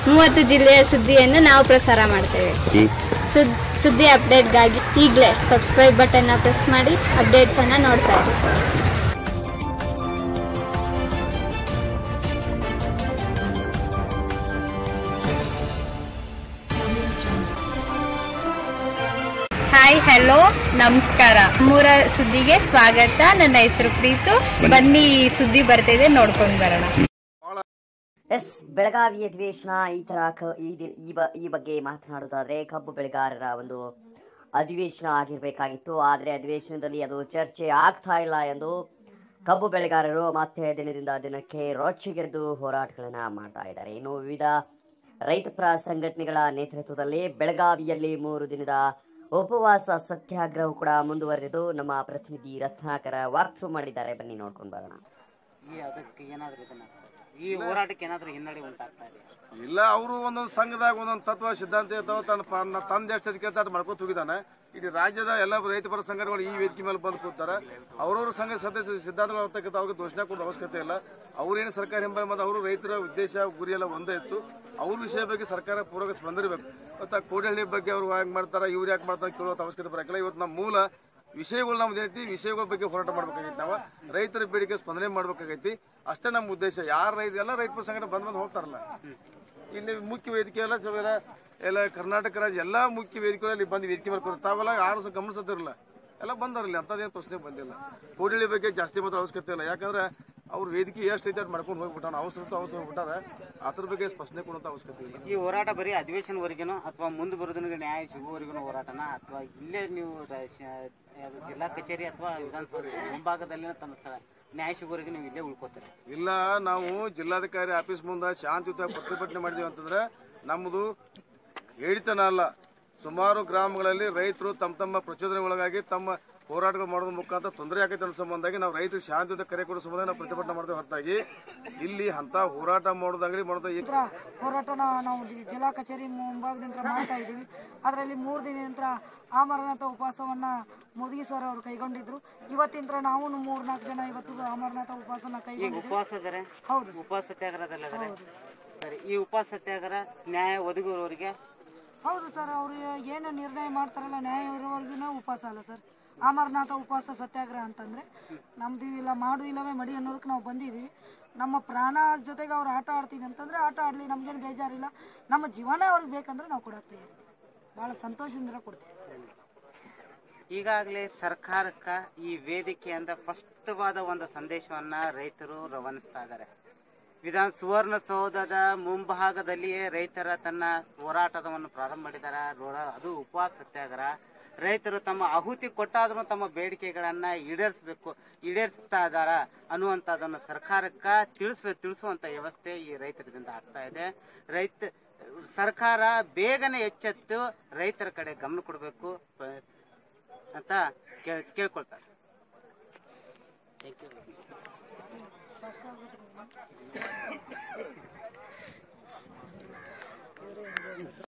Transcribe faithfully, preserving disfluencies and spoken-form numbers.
ಮೂವತ್ತು ಜಿಲ್ಲೆಯ ಸುದ್ದಿಯನ್ನು ನಾವು ಪ್ರಸಾರ ಮಾಡ್ತೇವೆ. ಸುದ್ದಿ ಅಪ್ಡೇಟ್ಗಾಗಿ ಈಗಲೇ ಸಬ್ಸ್ಕ್ರೈಬ್ ಬಟನ್ನ ಪ್ರೆಸ್ ಮಾಡಿ ಅಪ್ಡೇಟ್ಸ್ ಅನ್ನ ನೋಡ್ತಾ ಇರಿ. ಹಾಯ್, ಹಲೋ, ನಮಸ್ಕಾರ. ಮೂರ ಸುದ್ದಿಗೆ ಸ್ವಾಗತ. ನನ್ನ ಹೆಸರು ಪ್ರೀತು. ಬನ್ನಿ, ಸುದ್ದಿ ಬರ್ತಿದೆ, ನೋಡ್ಕೊಂಡು ಬರೋಣ. ಎಸ್ ಬೆಳಗಾವಿ ಅಧಿವೇಶನ ಈ ತರ ಈ ಬಗ್ಗೆ ಮಾತನಾಡೋದಾದ್ರೆ ಕಬ್ಬು ಬೆಳೆಗಾರರ ಒಂದು ಅಧಿವೇಶನ ಆಗಿರ್ಬೇಕಾಗಿತ್ತು. ಆದರೆ ಅಧಿವೇಶನದಲ್ಲಿ ಅದು ಚರ್ಚೆ ಆಗ್ತಾ ಇಲ್ಲ ಎಂದು ಕಬ್ಬು ಬೆಳೆಗಾರರು ಮತ್ತೆ ದಿನದಿಂದ ದಿನಕ್ಕೆ ರೊಚ್ಚಿಗೆದ್ದು ಹೋರಾಟಗಳನ್ನ ಮಾಡ್ತಾ ಇದ್ದಾರೆ. ಇನ್ನು ವಿವಿಧ ರೈತಪರ ಸಂಘಟನೆಗಳ ನೇತೃತ್ವದಲ್ಲಿ ಬೆಳಗಾವಿಯಲ್ಲಿ ಮೂರು ದಿನದ ಉಪವಾಸ ಸತ್ಯಾಗ್ರಹ ಕೂಡ ಮುಂದುವರೆದು ನಮ್ಮ ಪ್ರತಿನಿಧಿ ರತ್ನಾಕರ ವಾಕ್ಥ್ರೂ ಮಾಡಿದ್ದಾರೆ. ಬನ್ನಿ ನೋಡ್ಕೊಂಡು ಬರೋಣ. ಈ ಹೋರಾಟಕ್ಕೆ ಏನಾದ್ರೂ ಹಿನ್ನಡೆ ಉಂಟಾಗ್ತಾ ಇದೆ? ಇಲ್ಲ, ಅವರು ಒಂದೊಂದು ಸಂಘದಾಗ ಒಂದೊಂದು ತತ್ವ ಸಿದ್ಧಾಂತ ಇರ್ತಾವ. ತನ್ನ ತಂದೆ ಎಷ್ಟು ತಾಟ ಮಾಡ್ಕೊತ ಹೋಗಿದ್ದಾನೆ. ಇಡೀ ರಾಜ್ಯದ ಎಲ್ಲ ರೈತಪರ ಸಂಘಟನೆಗಳು ಈ ವೇದಿಕೆ ಮೇಲೆ ಬಂದು ಕೂತಾರೆ. ಅವ್ರವ್ರ ಸಂಘ ಸದಸ್ಯ ಸಿದ್ಧಾಂತಗಳು ಇರ್ತಕ್ಕಂಥ ಅವ್ರಿಗೆ ದೋಷಣೆ ಕೊಡೋ ಅವಶ್ಯಕತೆ ಇಲ್ಲ. ಅವ್ರೇನು ಸರ್ಕಾರ ಹಿಂಬಲ ಮತ್ತು ಅವರು ರೈತರ ಉದ್ದೇಶ ಗುರಿ ಎಲ್ಲ ಒಂದೇ ಇತ್ತು. ಅವ್ರ ವಿಷಯ ಬಗ್ಗೆ ಸರ್ಕಾರ ಪೂರ್ವಕ ಸ್ಪಂದಿರಬೇಕು. ಮತ್ತು ಕೋಡಹಳ್ಳಿ ಬಗ್ಗೆ ಅವ್ರು ಹ್ಯಾಂಗ್ ಮಾಡ್ತಾರೆ, ಇವ್ರು ಯಾಕೆ ಮಾಡ್ತಾರೆ ಕೇಳೋ ಅವಶ್ಯಕತೆ ಬರಕಿಲ್ಲ. ಇವತ್ತು ನಮ್ಮ ಮೂಲ ವಿಷಯಗಳು ನಮ್ದು ಏನೈತಿ, ವಿಷಯಗಳ ಬಗ್ಗೆ ಹೋರಾಟ ಮಾಡ್ಬೇಕಾಗೈತಿ. ನಾವು ರೈತರ ಬೇಡಿಕೆ ಸ್ಪಂದನೆ ಮಾಡ್ಬೇಕಾಗೈತಿ. ಅಷ್ಟೇ ನಮ್ಮ ಉದ್ದೇಶ. ಯಾರ ರೈತ ಎಲ್ಲ ರೈತರ ಸಂಘಟನೆ ಬಂದ್ ಬಂದು ಹೋಗ್ತಾರಲ್ಲ. ಇಲ್ಲಿ ಮುಖ್ಯ ವೇದಿಕೆ ಎಲ್ಲ ಎಲ್ಲ ಕರ್ನಾಟಕ ರಾಜ್ಯ ಎಲ್ಲಾ ಮುಖ್ಯ ವೇದಿಕೆಗಳಲ್ಲಿ ಬಂದು ವೇದಿಕೆ ಮೇಲೆ ತಾವೆಲ್ಲ ಯಾರು ಗಮನಿಸದಿರಲ್ಲ, ಎಲ್ಲ ಬಂದಾರಲ್ಲಿ ಅಂತದೇನು ಪ್ರಶ್ನೆ ಬಂದಿಲ್ಲ. ಕೋಡಹಳ್ಳಿ ಬಗ್ಗೆ ಜಾಸ್ತಿ ಮಾತ್ರ ಅವಶ್ಯಕತೆ ಇಲ್ಲ. ಯಾಕಂದ್ರೆ ಅವ್ರ ವೇದಿಕೆ ಎಷ್ಟು ಐತೆ ಮಾಡ್ಕೊಂಡು ಹೋಗ್ಬಿಟ್ಟಾನ. ಅವಸರ ಅವಸರ ಬಿಟ್ಟಾರ. ಅದ್ರ ಬಗ್ಗೆ ಸ್ಪಷ್ಟನೆ ಕೊಡುವಂತ ಅವಶ್ಯಕತೆ ಇಲ್ಲ. ಈ ಹೋರಾಟ ಬರೀ ಅಧಿವೇಶನವರೆಗೇನೋ ಅಥವಾ ಮುಂದೆ ಬರೋದನಿಗೆ ನ್ಯಾಯ ಸಿಗುವವರೆಗೂ ಹೋರಾಟನ, ಅಥವಾ ಇಲ್ಲೇ ನೀವು ಜಿಲ್ಲಾ ಕಚೇರಿ ಅಥವಾ ವಿಧಾನಸಭೆ ಮುಂಭಾಗದಲ್ಲಿ ತಮ್ಮ ನ್ಯಾಯ ಸಿಗುವವರೆಗೆ ನೀವು ಇಲ್ಲೇ ಉಳ್ಕೋತೀರಿ? ಇಲ್ಲ, ನಾವು ಜಿಲ್ಲಾಧಿಕಾರಿ ಆಫೀಸ್ ಮುಂದೆ ಶಾಂತಿಯುತ ಪ್ರತಿಭಟನೆ ಮಾಡಿದೀವಿ ಅಂತಂದ್ರೆ ನಮ್ಮದು ಹೇಳಿತನ ಅಲ್ಲ. ಸುಮಾರು ಗ್ರಾಮಗಳಲ್ಲಿ ರೈತರು ತಮ್ಮ ತಮ್ಮ ಪ್ರಚೋದನೆ ಒಳಗಾಗಿ ತಮ್ಮ ಹೋರಾಟಗಳು ಮಾಡೋದ್ರ ಮುಖಾಂತರ ತೊಂದರೆ ಆಗೈತೆ ಅನ್ನೋ ಸಂಬಂಧಾಗಿ ನಾವು ರೈತರು ಶಾಂತಿಯುತ ಕರೆ ಕೊಡೋ ಸಂಬಂಧ ನಾವು ಪ್ರತಿಭಟನೆ ಮಾಡ್ತೇವೆ. ಹೊರತಾಗಿ ಇಲ್ಲಿ ಅಂತ ಹೋರಾಟ ಮಾಡೋದಾಗ್ಲಿ ಮಾಡೋದ ಹೋರಾಟನ ನಾವು ಜಿಲ್ಲಾ ಕಚೇರಿ ಮುಂಭಾಗದಿಂದ ಮಾಡ್ತಾ ಇದ್ದೀವಿ. ಅದರಲ್ಲಿ ಮೂರು ದಿನ ನಂತರ ಅಮರನಾಥ ಉಪವಾಸವನ್ನ ಮೋದಿ ಸರ್ ಅವರು ಕೈಗೊಂಡಿದ್ರು. ಇವತ್ತಿನ ನಾವು ಮೂರ್ನಾಲ್ಕು ಜನ ಇವತ್ತು ಅಮರನಾಥ ಉಪವಾಸನ ಕೈಗೊಂಡಿದ್ದೀವಿ. ಉಪವಾಸ ಹೌದು, ಉಪವಾಸ ಸತ್ಯಾಗ್ರಹದಲ್ಲ ಸರಿ. ಈ ಉಪವಾಸ ಸತ್ಯಾಗ್ರಹ ನ್ಯಾಯ ಒದಗುವವರಿಗೆ? ಹೌದು ಸರ್, ಅವ್ರು ಏನು ನಿರ್ಣಯ ಮಾಡ್ತಾರಲ್ಲ ನ್ಯಾಯ ಇರೋವರೆಗೂ ಉಪವಾಸ ಅಲ್ಲ ಸರ್. ಅಮರನಾಥ ಉಪವಾಸ ಸತ್ಯಾಗ್ರಹ ಅಂತಂದ್ರೆ ನಮ್ದು ಇಲ್ಲ ಮಾಡು ಇಲ್ಲವೇ ಮಡಿ ಅನ್ನೋದಕ್ಕೆ ನಾವು ಬಂದಿದ್ದೀವಿ. ನಮ್ಮ ಪ್ರಾಣ ಜೊತೆಗೆ ಅವ್ರು ಆಟ ಆಡ್ತೀನಿ ಅಂತಂದ್ರೆ ಆಟ ಆಡ್ಲಿ, ನಮ್ಗೇನು ಬೇಜಾರಿಲ್ಲ. ನಮ್ಮ ಜೀವನ ಅವ್ರಿಗೆ ಬೇಕಂದ್ರೆ ನಾವು ಕೊಡಾಕ್ತೀವಿ. ಬಹಳ ಸಂತೋಷದಿಂದ ಕೊಡ್ತೀವಿ. ಈಗಾಗಲೇ ಸರ್ಕಾರಕ್ಕ ಈ ವೇದಿಕೆಯಿಂದ ಸ್ಪಷ್ಟವಾದ ಒಂದು ಸಂದೇಶವನ್ನ ರೈತರು ರವಾನಿಸ್ತಾ ಇದ್ದಾರೆ. ವಿಧಾನ ಸುವರ್ಣಸೌಧದ ಮುಂಭಾಗದಲ್ಲಿಯೇ ರೈತರ ತನ್ನ ಹೋರಾಟವನ್ನು ಪ್ರಾರಂಭ ಮಾಡಿದ್ದಾರೆ. ಅದು ಉಪವಾಸ ಸತ್ಯಾಗ್ರಹ. ರೈತರು ತಮ್ಮ ಆಹುತಿ ಕೊಟ್ಟಾದ್ರೂ ತಮ್ಮ ಬೇಡಿಕೆಗಳನ್ನ ಈಡೇರಿಸಬೇಕು ಈಡೇರಿಸ್ತಾ ಇದಾರ ಅನ್ನುವಂಥದ್ದನ್ನು ಸರ್ಕಾರಕ್ಕ ತಿಳಿಸ್ಬೇಕು ತಿಳಿಸುವಂತ ವ್ಯವಸ್ಥೆ ಈ ರೈತರಿಂದ ಆಗ್ತಾ ಇದೆ. ರೈತ ಸರ್ಕಾರ ಬೇಗನೆ ಎಚ್ಚೆತ್ತು ರೈತರ ಕಡೆ ಗಮನ ಕೊಡಬೇಕು ಅಂತ ಕೇಳ್ಕೊಳ್ತಾರೆ. Thank you.